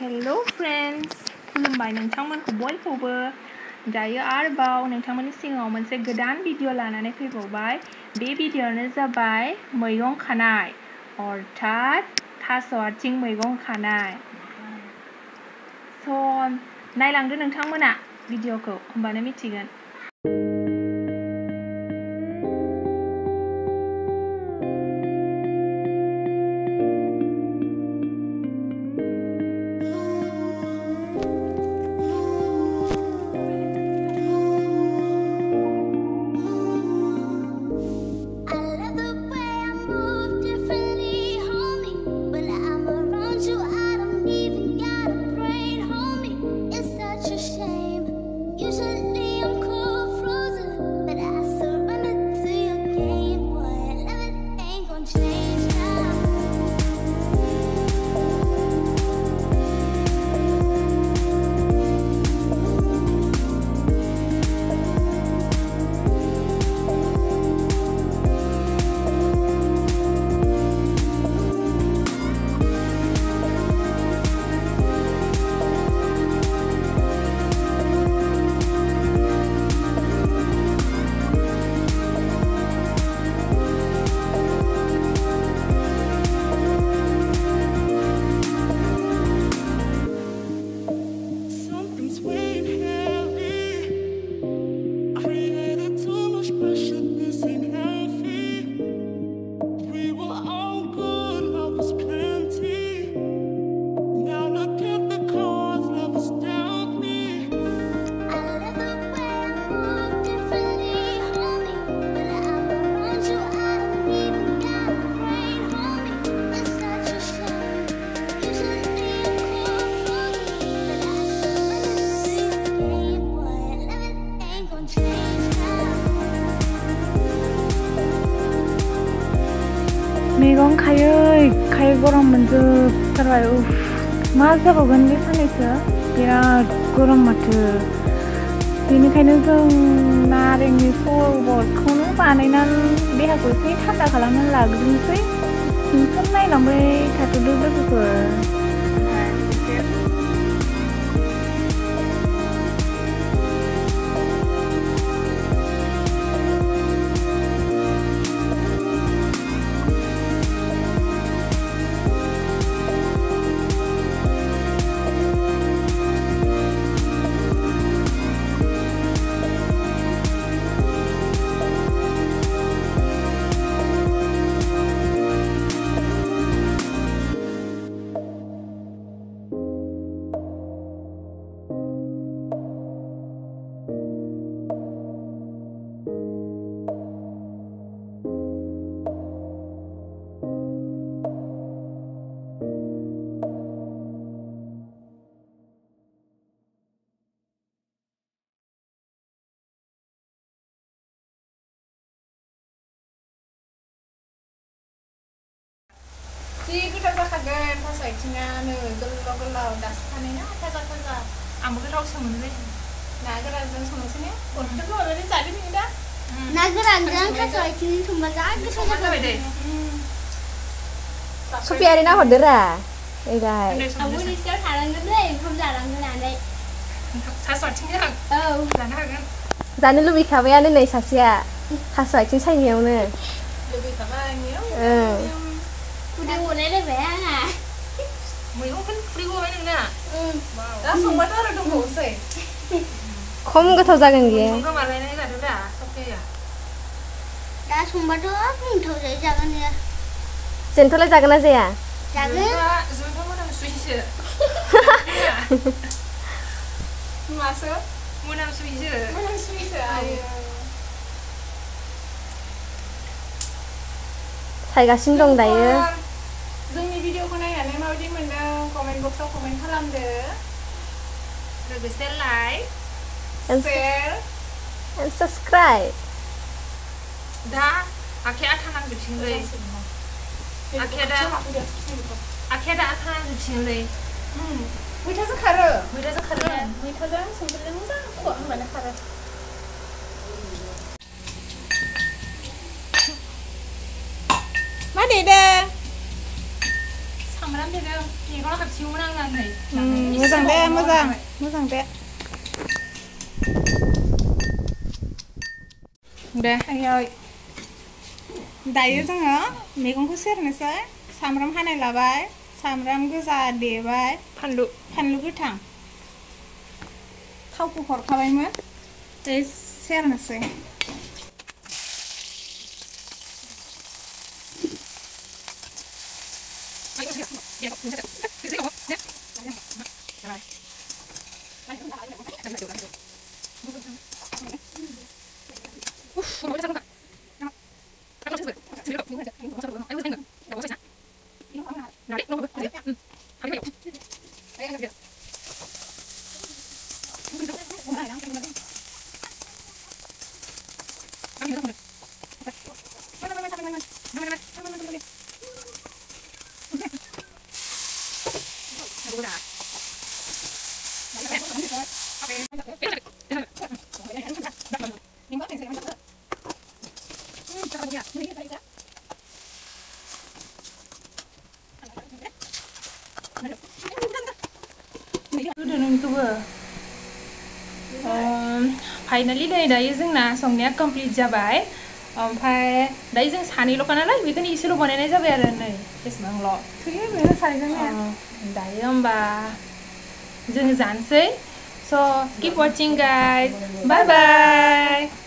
Hello friends, खुलुमबाय नोंथांमोनखौ बयखौबो दायो आरोबाव नोंथांमोननि सिगाङाव मोनसे गोदान भिडिअ लानानै फैबावबाय। बे भिडिअआनो जाबाय मैगं खानाय अर्थात थास' आथिं मैगं खानाय। नायलांदो नोंथांमोना भिडिअखौ, होमबानो मिथिगोन। मैगं खायै गरम मोनजोबथारबाय। मा जाबावगोन बे साननैसो, बिराद गरम माथो। बेनिखायनो जों नारेंनि सरबतखौनो बानायनानै देहाखौ एसे थान्दा खालामनानै लाग्रोनोसै। नोंसोर नायलांबाय थाथ'दो लोगोफोर। जि गोथाव जाखागोन थास' आथिङा, नै गोलाव दासो खानाय ना, थाजा। आंबो गोथावसो मोनलै। ना गोरानजों संनोसै ने? बरफोरखौ हरनानै जादो नों दा। ना गोरानजों थास' आथिंजों संबा जा गोथाव जाबाय दे। सफिया ना हरदोरा एगाय। आंबो नोंसिनाव थानांगोनलै ओंखाम जालांनानै। थास' आथिंजों? औ, जानो हागोन। जानो लुबैखाबायानो नै सासेया थास' आथिं सायनायावनो। लुबैखाबाय आंनियाव। उदै गलायलायबाय आंहा। मैगंखौनो खुदै गबाय नोंना? दा संबाथ' आरो दंबावोसै। खम गोथाव जागोन बियो। गोमालायनाय जादोंदा सफिया। दा संबाथ' गोथाव जागोन इयो। जोंथ'लाय जागोन ना जाया? जागोन। जोंथ' मोनामसुयैसो। मासो? मोनामसुयैसो। आयो। सायगासिनो दं दायो। जोंनि भिडिअखौ नायनानै माबायदि मोनदों कमेन्ट बक्सआव कमेन्ट खालामदो। लोगोसे लाइक, शेयार and subscribe. दा आखाया आथा नांजोबसिगोनलै। आखाया दा आथा नांजोबसिगोनलै। मैथाजों खारो। मैथाजों संख्रिजों मोजां फुवा होनबानो खारो। मा देदों? सामब्राम Moजां deh, moजां deh. Deh, ayo. Dayo जोङो मैगंखौ सेरनोसै. सामब्राम हानाय लाबाय, सामब्राम गोजा देबाय, फानलु गोथां. थावखौ हरखाबायमोन. सेरनोसै. फाइनाली दायो जोंना संनाया कमप्लिट जाबाय ओमफ्राय दायो जों सानैल'खा नालाय बेखौनो इसेल' बानायनाय जाबाय आरो नै बेसेबांल' दायो होमबा जों जानोसै स' कीप वाचिं गाइस बाय बाय